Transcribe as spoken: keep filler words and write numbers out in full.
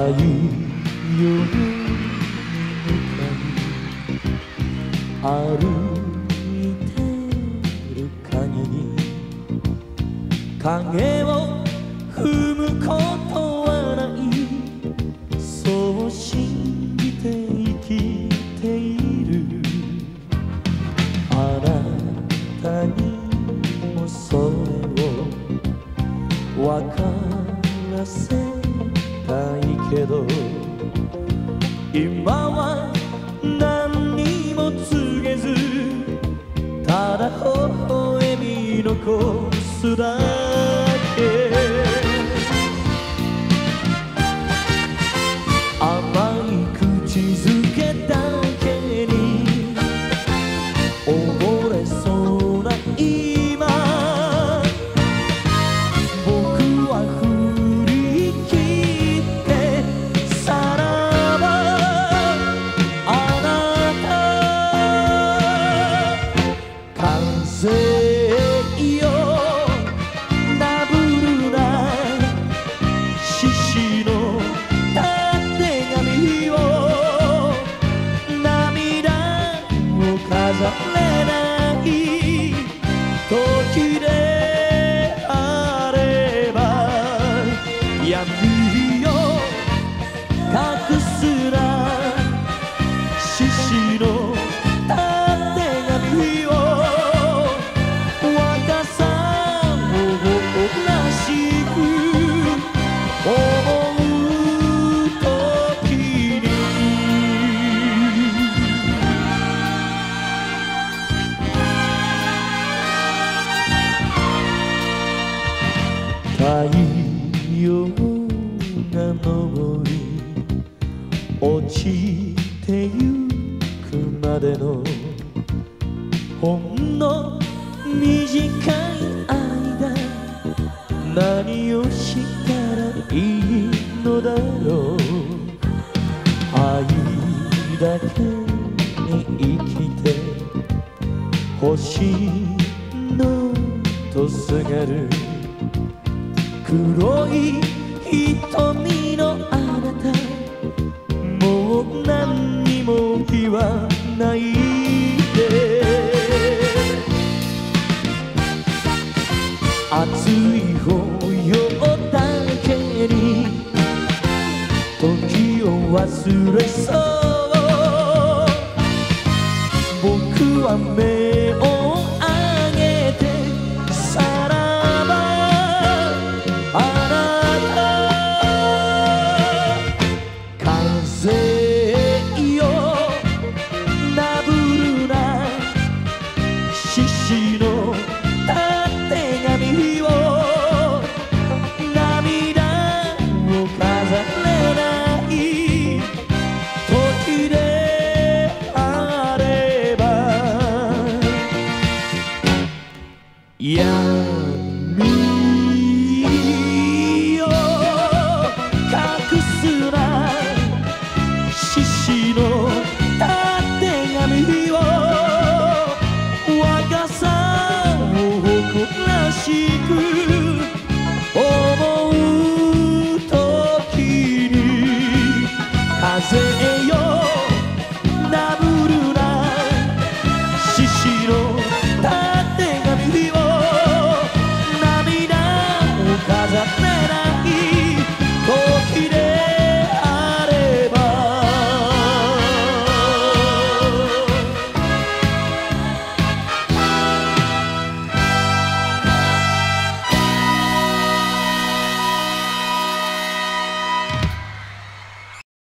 太陽の向かい歩いてる限り影を踏むことはないそう信じて生きているあなたにもそれを分からせたいけど今は何にも告げずただ微笑み残すだけ甘い口づけだけに溺れそうな今僕は振り切ってさらばあなた風よなぶるな獅子のたてがみを涙を飾れない時であれば闇を隠すな獅子のたてがみを若さを誇らしく思う時に太陽が昇り落ちてゆくまでのほんの短い間何をしたらいいのだろう愛だけに生きてほしいのとすがる黒い瞳のあなたもう何にも言わないで熱い抱擁だけに時を忘れそう僕は目を上げてさらばあなた風よなぶるな獅子のたてがみを涙を飾れない時であれば闇を隠すな獅子のたてがみを若さを誇らしく